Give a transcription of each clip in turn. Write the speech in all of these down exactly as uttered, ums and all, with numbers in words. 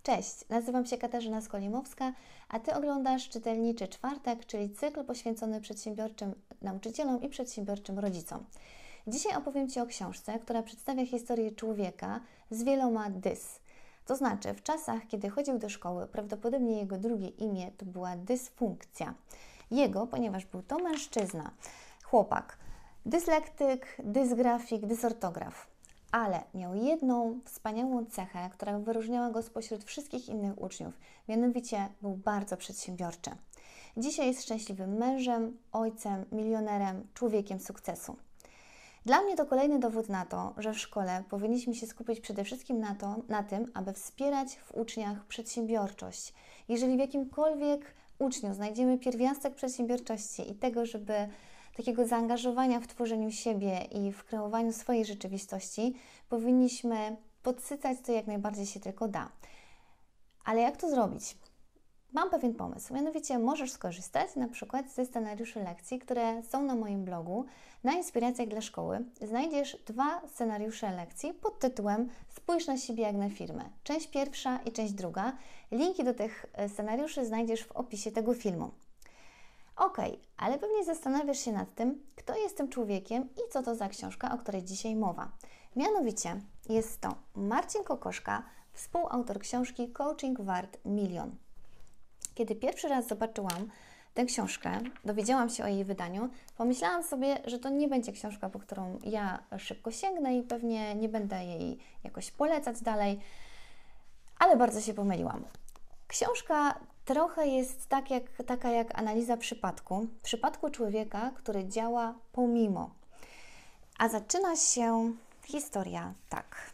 Cześć, nazywam się Katarzyna Skolimowska, a Ty oglądasz Czytelniczy Czwartek, czyli cykl poświęcony przedsiębiorczym nauczycielom i przedsiębiorczym rodzicom. Dzisiaj opowiem Ci o książce, która przedstawia historię człowieka z wieloma dys. To znaczy, w czasach, kiedy chodził do szkoły, prawdopodobnie jego drugie imię to była dysfunkcja. Jego, ponieważ był to mężczyzna, chłopak, dyslektyk, dysgrafik, dysortograf. Ale miał jedną wspaniałą cechę, która wyróżniała go spośród wszystkich innych uczniów. Mianowicie był bardzo przedsiębiorczy. Dzisiaj jest szczęśliwym mężem, ojcem, milionerem, człowiekiem sukcesu. Dla mnie to kolejny dowód na to, że w szkole powinniśmy się skupić przede wszystkim na, to, na tym, aby wspierać w uczniach przedsiębiorczość. Jeżeli w jakimkolwiek uczniu znajdziemy pierwiastek przedsiębiorczości i tego, żeby takiego zaangażowania w tworzeniu siebie i w kreowaniu swojej rzeczywistości, powinniśmy podsycać to jak najbardziej się tylko da. Ale jak to zrobić? Mam pewien pomysł, mianowicie możesz skorzystać na przykład ze scenariuszy lekcji, które są na moim blogu. Na Inspiracjach dla Szkoły znajdziesz dwa scenariusze lekcji pod tytułem Spójrz na siebie jak na firmę. Część pierwsza i część druga. Linki do tych scenariuszy znajdziesz w opisie tego filmu. Ok, ale pewnie zastanawiasz się nad tym, kto jest tym człowiekiem i co to za książka, o której dzisiaj mowa. Mianowicie jest to Marcin Kokoszka, współautor książki Coaching wart milion. Kiedy pierwszy raz zobaczyłam tę książkę, dowiedziałam się o jej wydaniu, pomyślałam sobie, że to nie będzie książka, po którą ja szybko sięgnę i pewnie nie będę jej jakoś polecać dalej, ale bardzo się pomyliłam. Książka trochę jest tak jak, taka jak analiza przypadku, przypadku człowieka, który działa pomimo. A zaczyna się historia tak.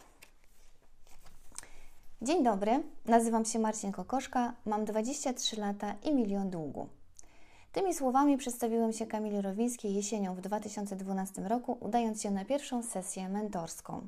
Dzień dobry, nazywam się Marcin Kokoszka, mam dwadzieścia trzy lata i milion długu. Tymi słowami przedstawiłem się Kamili Rowińskiej jesienią w dwa tysiące dwunastym roku, udając się na pierwszą sesję mentorską.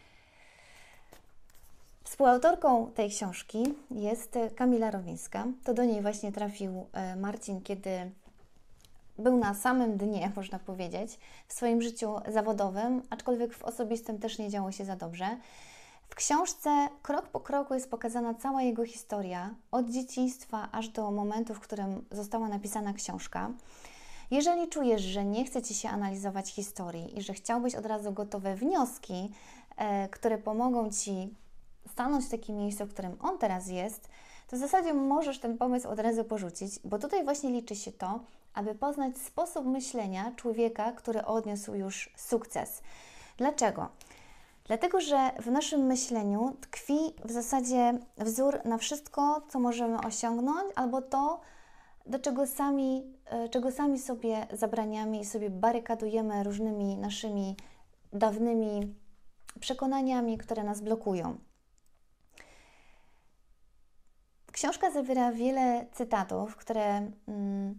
Współautorką tej książki jest Kamila Rowińska. To do niej właśnie trafił Marcin, kiedy był na samym dnie, można powiedzieć, w swoim życiu zawodowym, aczkolwiek w osobistym też nie działo się za dobrze. W książce krok po kroku jest pokazana cała jego historia, od dzieciństwa aż do momentu, w którym została napisana książka. Jeżeli czujesz, że nie chce Ci się analizować historii i że chciałbyś od razu gotowe wnioski, e, które pomogą Ci stanąć w takim miejscu, w którym on teraz jest, to w zasadzie możesz ten pomysł od razu porzucić, bo tutaj właśnie liczy się to, aby poznać sposób myślenia człowieka, który odniósł już sukces. Dlaczego? Dlatego, że w naszym myśleniu tkwi w zasadzie wzór na wszystko, co możemy osiągnąć, albo to, do czego sami, czego sami sobie zabraniamy i sobie barykadujemy różnymi naszymi dawnymi przekonaniami, które nas blokują. Książka zawiera wiele cytatów, które mm,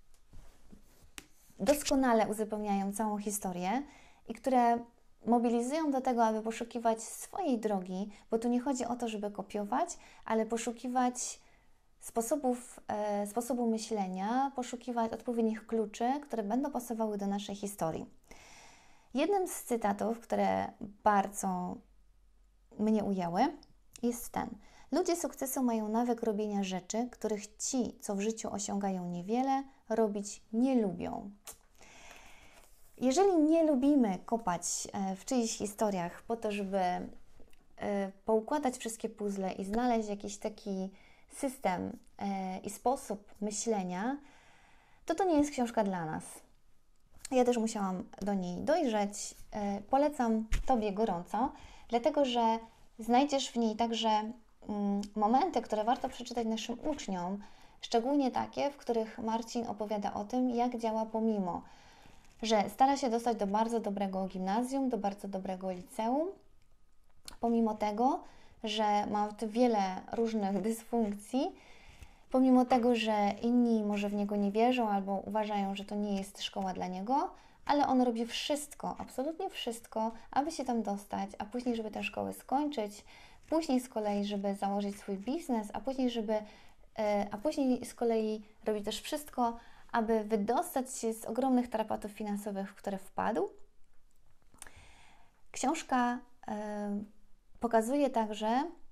doskonale uzupełniają całą historię i które mobilizują do tego, aby poszukiwać swojej drogi, bo tu nie chodzi o to, żeby kopiować, ale poszukiwać sposobów, e, sposobu myślenia, poszukiwać odpowiednich kluczy, które będą pasowały do naszej historii. Jednym z cytatów, które bardzo mnie ujęły, jest ten. Ludzie sukcesu mają nawyk robienia rzeczy, których ci, co w życiu osiągają niewiele, robić nie lubią. Jeżeli nie lubimy kopać w czyichś historiach po to, żeby poukładać wszystkie puzzle i znaleźć jakiś taki system i sposób myślenia, to to nie jest książka dla nas. Ja też musiałam do niej dojrzeć. Polecam Tobie gorąco, dlatego że znajdziesz w niej także momenty, które warto przeczytać naszym uczniom, szczególnie takie, w których Marcin opowiada o tym, jak działa pomimo, że stara się dostać do bardzo dobrego gimnazjum, do bardzo dobrego liceum, pomimo tego, że ma wiele różnych dysfunkcji, pomimo tego, że inni może w niego nie wierzą albo uważają, że to nie jest szkoła dla niego, ale on robi wszystko, absolutnie wszystko, aby się tam dostać, a później, żeby tę szkołę skończyć, później z kolei, żeby założyć swój biznes, a później, żeby, a później z kolei robi też wszystko, aby wydostać się z ogromnych tarapatów finansowych, w które wpadł. Książka y, pokazuje także,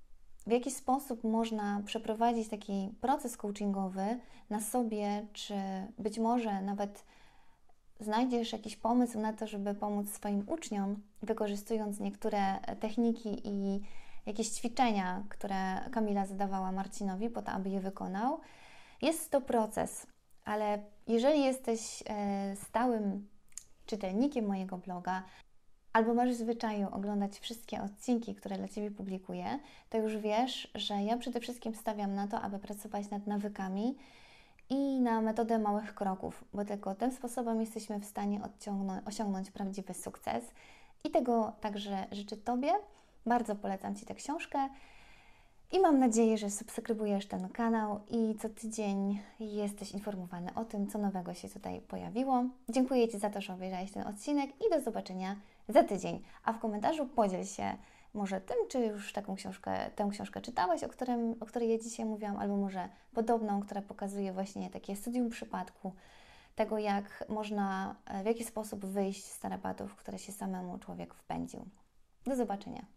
w jaki sposób można przeprowadzić taki proces coachingowy na sobie, czy być może nawet znajdziesz jakiś pomysł na to, żeby pomóc swoim uczniom, wykorzystując niektóre techniki i jakieś ćwiczenia, które Kamila zadawała Marcinowi po to, aby je wykonał. Jest to proces, ale jeżeli jesteś stałym czytelnikiem mojego bloga, albo masz w zwyczaju oglądać wszystkie odcinki, które dla Ciebie publikuję, to już wiesz, że ja przede wszystkim stawiam na to, aby pracować nad nawykami i na metodę małych kroków, bo tylko tym sposobem jesteśmy w stanie osiągnąć prawdziwy sukces. I tego także życzę Tobie. Bardzo polecam Ci tę książkę i mam nadzieję, że subskrybujesz ten kanał i co tydzień jesteś informowany o tym, co nowego się tutaj pojawiło. Dziękuję Ci za to, że obejrzałeś ten odcinek i do zobaczenia za tydzień. A w komentarzu podziel się może tym, czy już taką książkę, tę książkę czytałeś, o, którym, o której ja dzisiaj mówiłam, albo może podobną, która pokazuje właśnie takie studium przypadku, tego jak można, w jaki sposób wyjść z tarapatów, w które się samemu człowiek wpędził. Do zobaczenia.